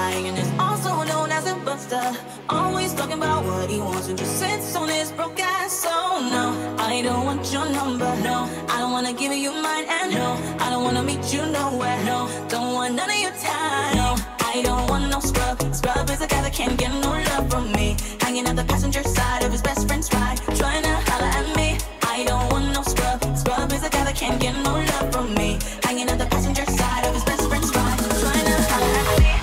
guy and is also known as a buster. Always talking about what he wants and just sits on his broke ass. So no, I don't want your number. No, I don't wanna give you mine. And no, I don't wanna meet you nowhere. No, don't want none of your time. No, I don't want no scrub. Scrub is a guy that can't get no love from me. Hanging at the passenger side of his best friend's ride, trying to holler at me. I don't want no scrub. Scrub is a guy that can't get no love from me. Hanging at the passenger side of his best friend's ride, trying to holler at me.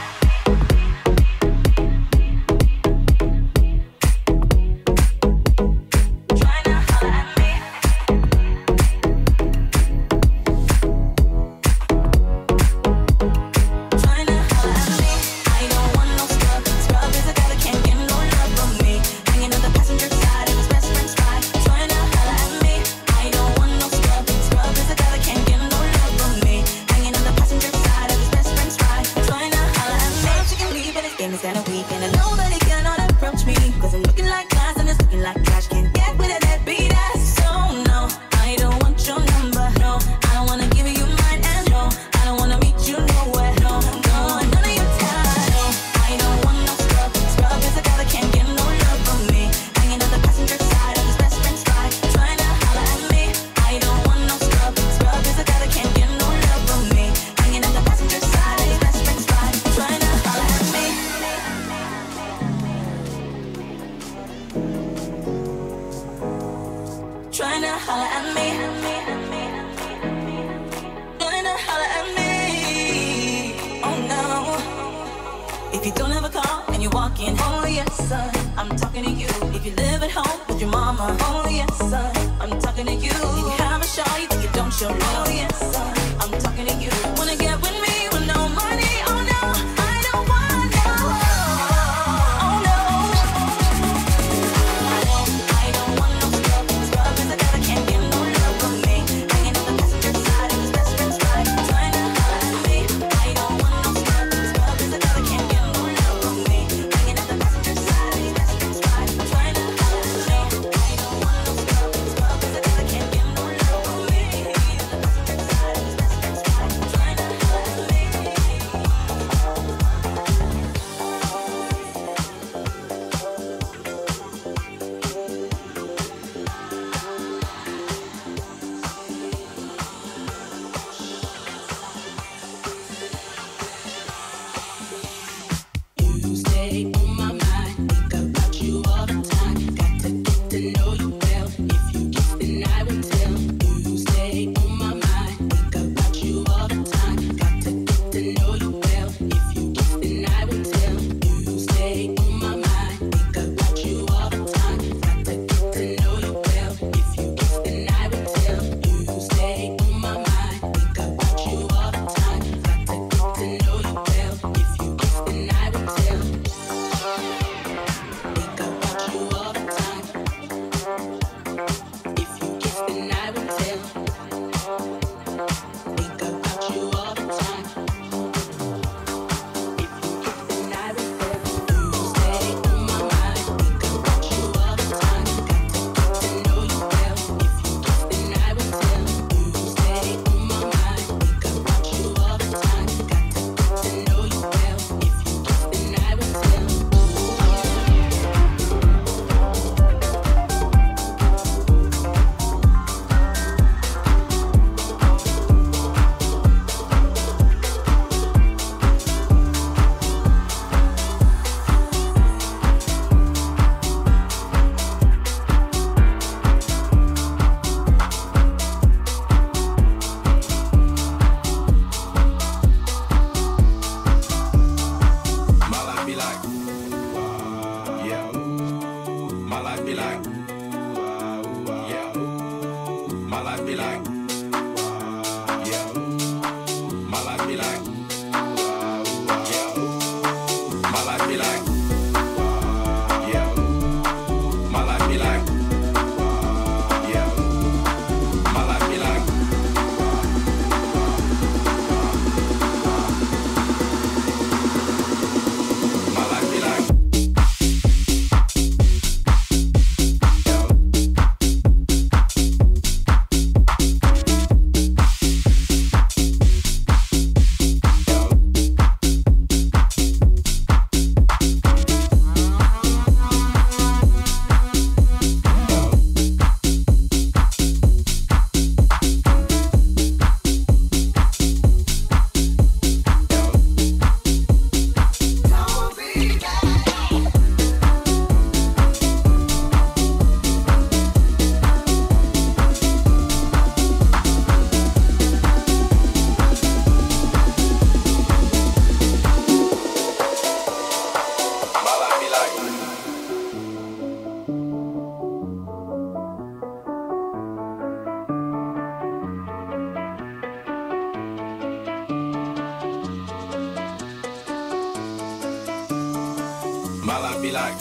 Trying to holler at me. Trying to holler at me. Oh no. If you don't have a car and you're walking, oh yes son, I'm talking to you. If you live at home with your mama, oh yes son, I'm talking to you. If you have a show, you think you don't show, oh yes son, I'm talking to you. Wanna get with me with no money? Oh no, I don't want no. Oh no. I don't want no scrub. Scrub is a guy that can't get no love from me. Hanging on the passenger side of his best friend's ride, trying to holler at me. I don't want no scrub. Scrub is a guy that can't get no love from me. Hanging on the passenger side of his best friend's ride, trying to holler at me. I don't want no scrub. Scrub is a guy that can't get no love from me. Hanging on the passenger side of his best friend's ride, trying to holler at me. You stay on my mind, think about you all the time. Got to get to know you well. If you kiss, then I will tell. You stay on my mind, think about you all the time. Got to get to know you well. If you kiss, then I will tell. You stay on my mind, think about you all the time. Got to get to know you well. If you kiss, then I will tell. You stay on my mind, think about you all the time. Got to get to know you well. If you kiss, then I will tell. be like.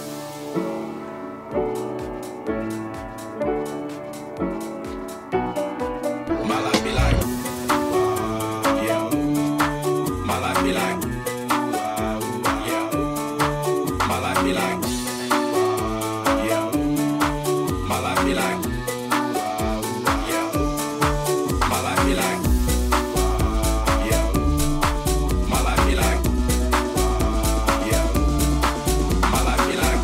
My life be like. Yeah. My life be like. Yeah. My life be like. Yeah. My life be like. Yeah. My life be like. Yeah. My life be like. Yeah. My life be like.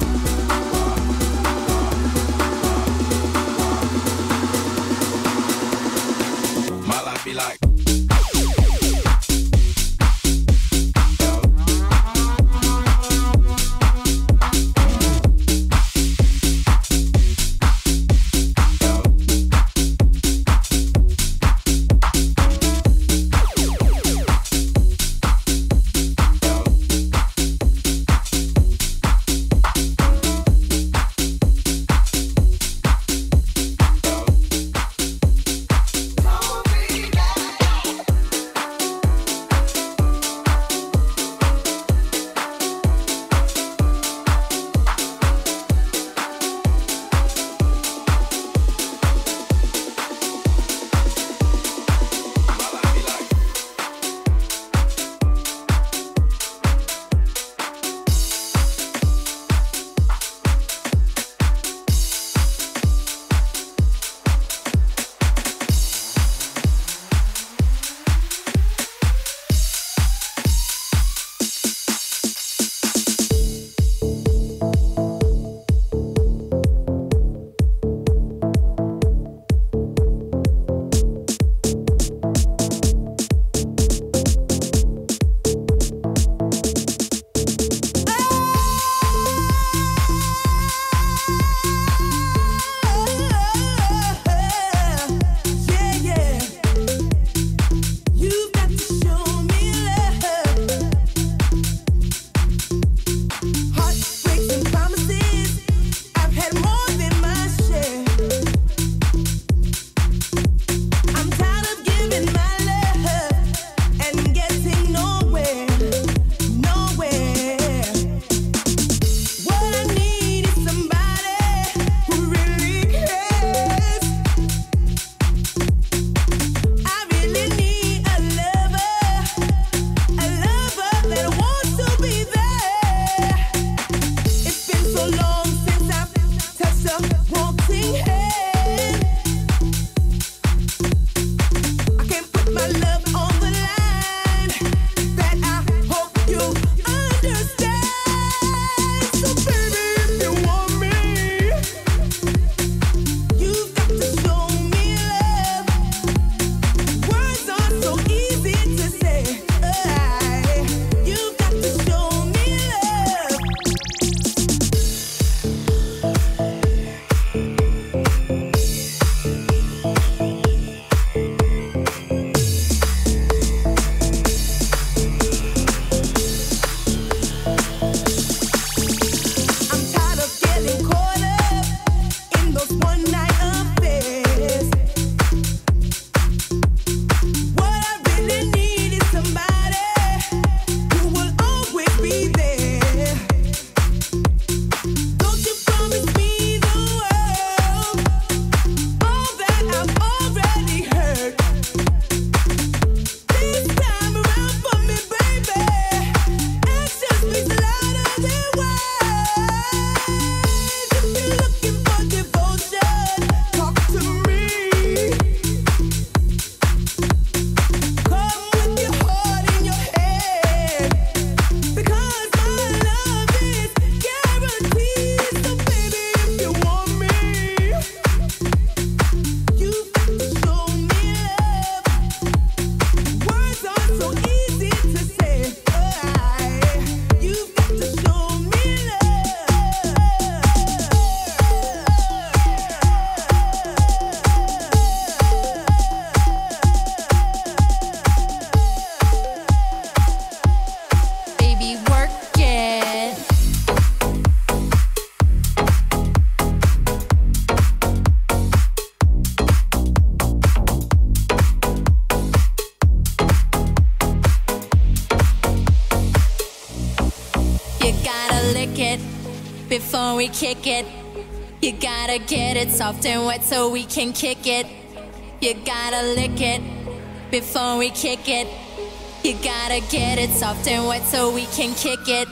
You gotta lick it before we kick it. You gotta get it soft and wet so we can kick it. You gotta lick it before we kick it. You gotta get it soft and wet so we can kick it.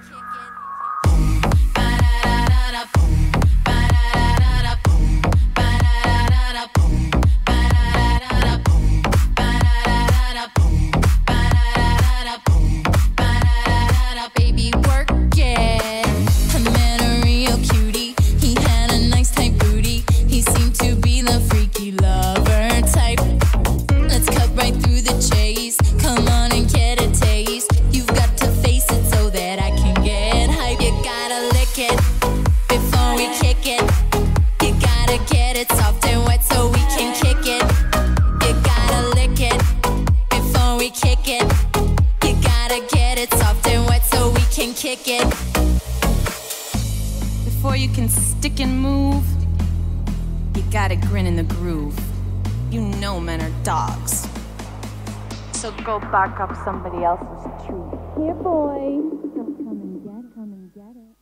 Baby, work it. I met a real cutie. He had a nice tight booty. He seemed to be the freaky lover type. Let's cut right through the chase. Come on and get a taste. You've got to face it so that I can get hype. You gotta lick it before we kick it. You gotta get it soft and wet so we can kick it. You gotta lick it before we kick it. You gotta get it soft and wet so we can kick it. Before you can stick and move, you gotta grin in the groove. You know men are dogs. So go bark up somebody else's tree. Here, boy. Come and get it.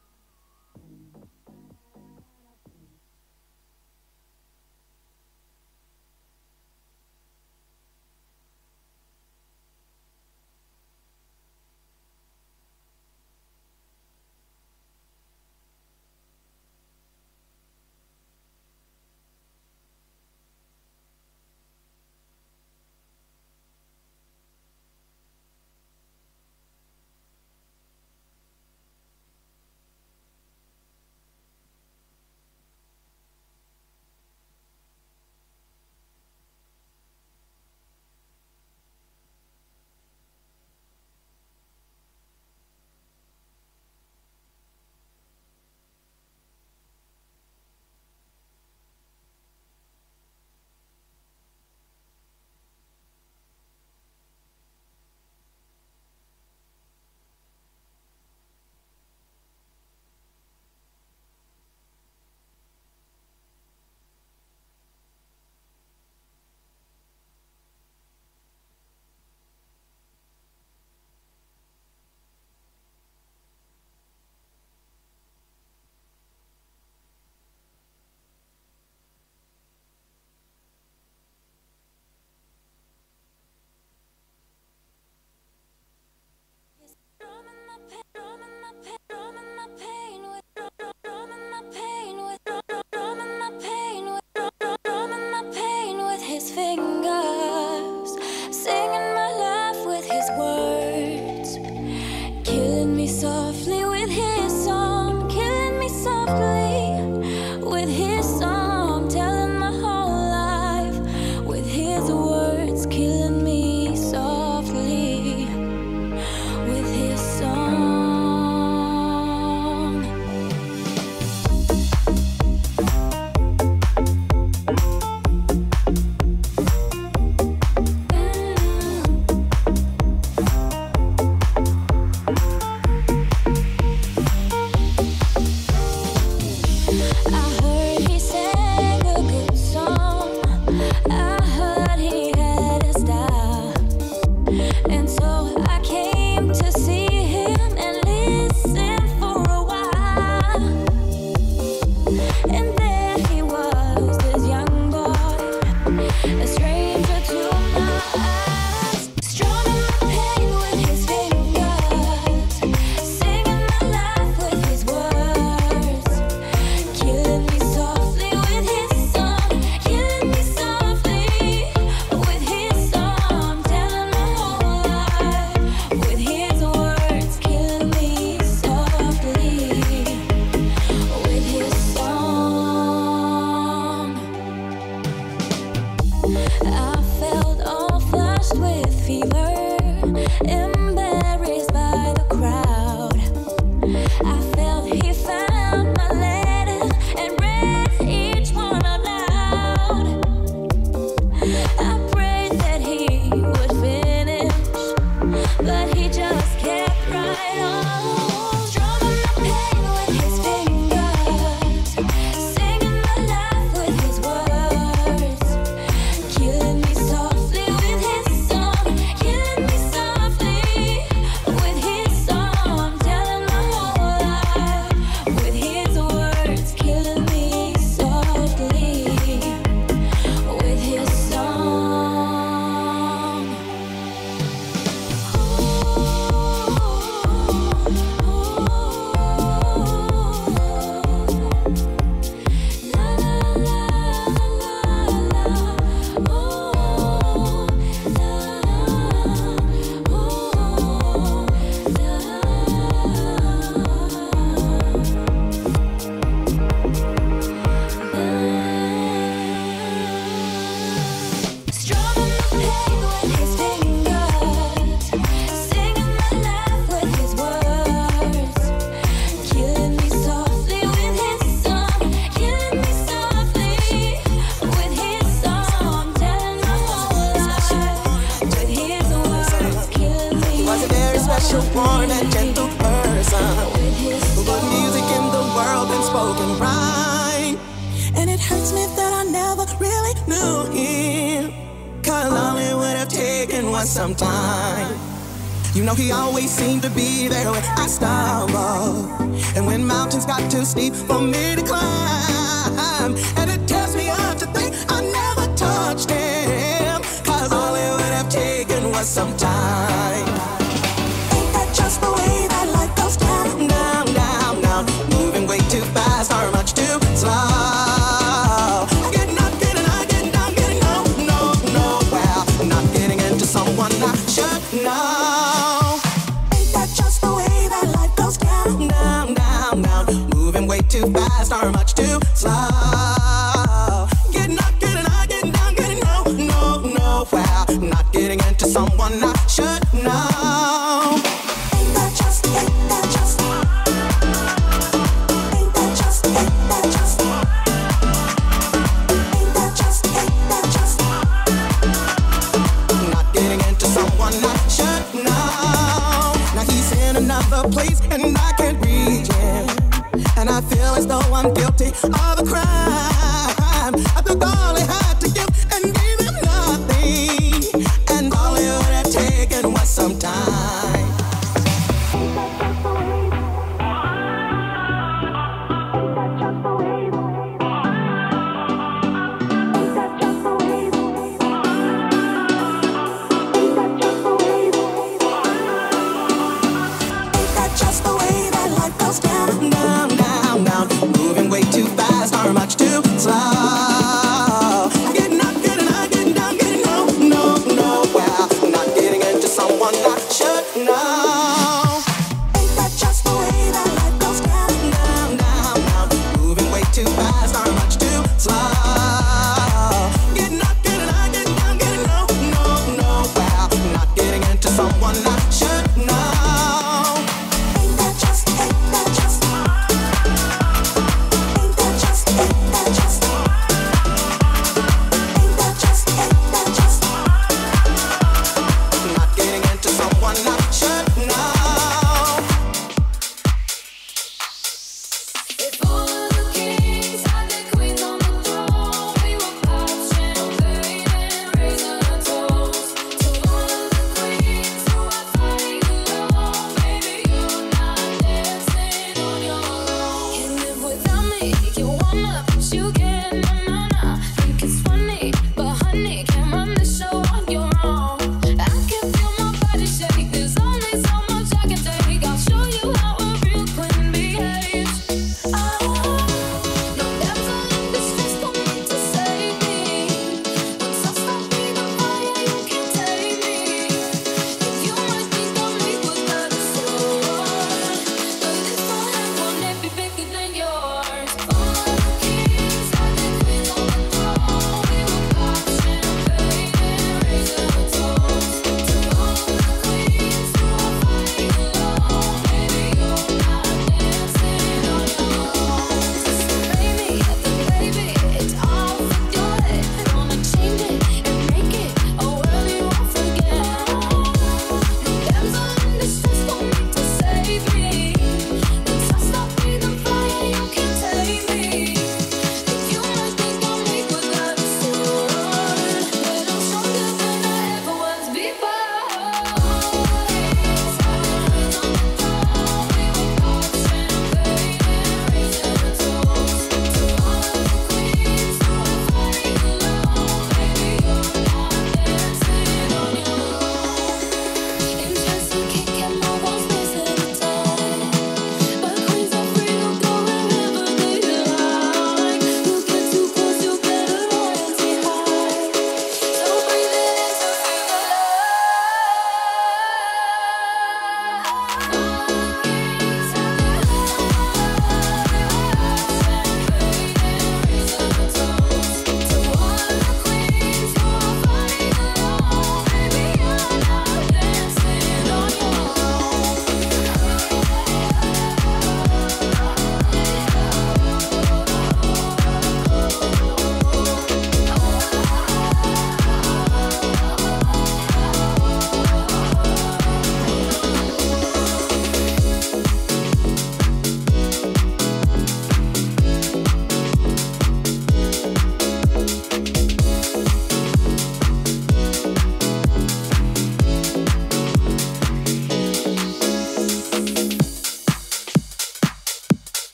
was some time. You know he always seemed to be there when I stumble, and when mountains got too steep for me to climb. And it tears me up to think I never touched him, 'cause all it would have taken was some time. Ain't that just the way that life goes down, down, down, down, moving way too fast or much too slow. I get getting down, getting no, well, not getting into someone I should know. Ain't that just the way that life goes down, down, down, down, moving way too fast or much too slow. Getting down, getting no, well, not getting into someone I should know. Ain't that just, ain't that just, ain't that just, ain't that just, ain't that just, ain't that just, not getting into someone I should know. Now he's in another place and I can't reach him, and I feel as though I'm guilty of a crime.